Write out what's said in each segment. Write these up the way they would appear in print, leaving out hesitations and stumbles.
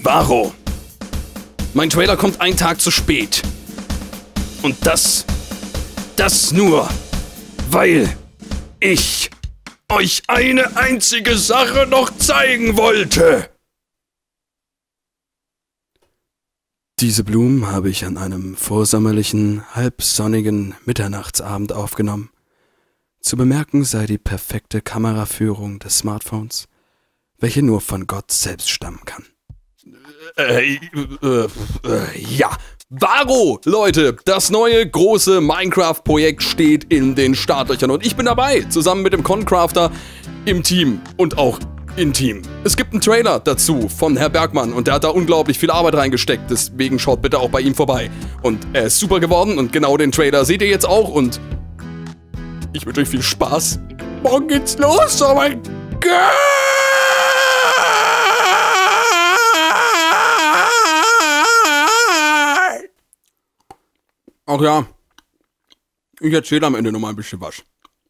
Varro, mein Trailer kommt einen Tag zu spät. Und das nur, weil ich euch eine einzige Sache noch zeigen wollte. Diese Blumen habe ich an einem vorsommerlichen, halbsonnigen Mitternachtsabend aufgenommen. Zu bemerken sei die perfekte Kameraführung des Smartphones, welche nur von Gott selbst stammen kann. Ja. Varro, Leute, das neue große Minecraft-Projekt steht in den Startlöchern und ich bin dabei, zusammen mit dem Concrafter im Team und auch intim. Es gibt einen Trailer dazu von Herr Bergmann und der hat da unglaublich viel Arbeit reingesteckt, deswegen schaut bitte auch bei ihm vorbei. Und er ist super geworden und genau den Trailer seht ihr jetzt auch und ich wünsche euch viel Spaß. Morgen geht's los, oh mein Gott! Ach ja, ich erzähle am Ende noch mal ein bisschen was.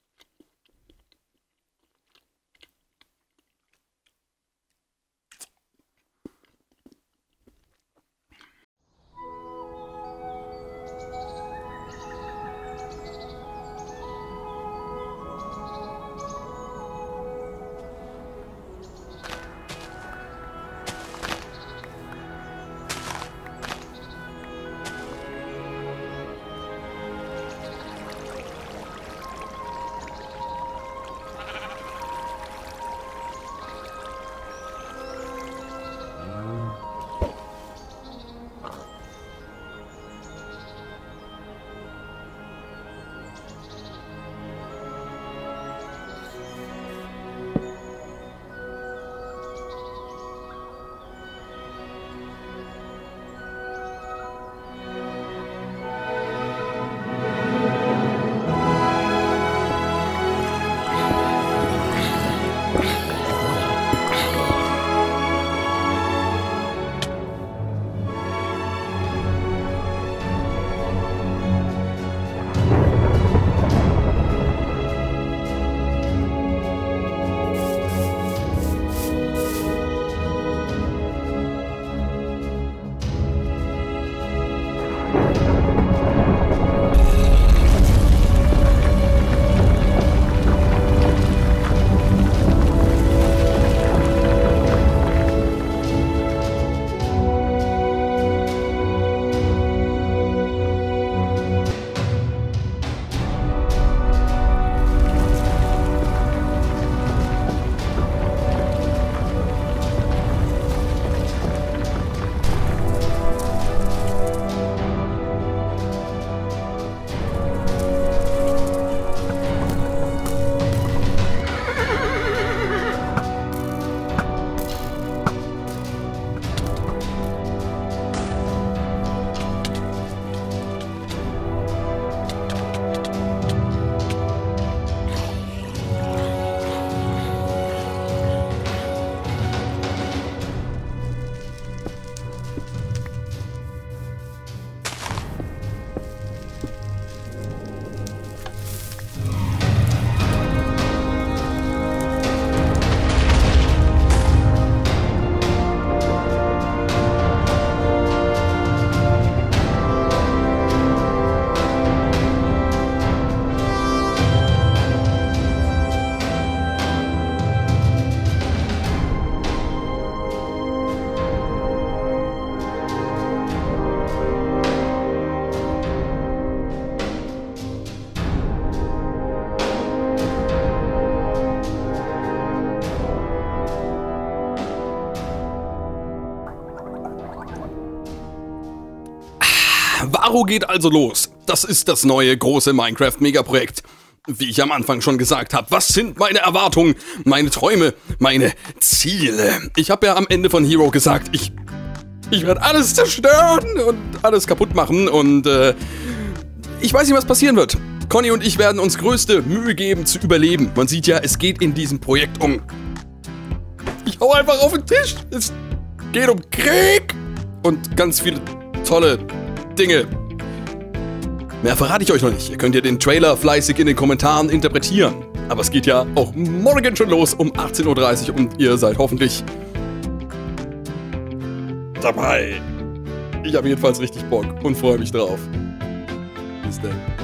Varro geht also los. Das ist das neue große Minecraft-Megaprojekt. Wie ich am Anfang schon gesagt habe, was sind meine Erwartungen, meine Träume, meine Ziele? Ich habe ja am Ende von Hero gesagt, ich werde alles zerstören und alles kaputt machen und ich weiß nicht, was passieren wird. Conny und ich werden uns größte Mühe geben zu überleben. Man sieht ja, es geht in diesem Projekt um... Ich hau einfach auf den Tisch. Es geht um Krieg und ganz viele tolle Dinge. Mehr verrate ich euch noch nicht. Ihr könnt ja den Trailer fleißig in den Kommentaren interpretieren. Aber es geht ja auch morgen schon los um 18:30 Uhr und ihr seid hoffentlich dabei. Ich habe jedenfalls richtig Bock und freue mich drauf. Bis dann.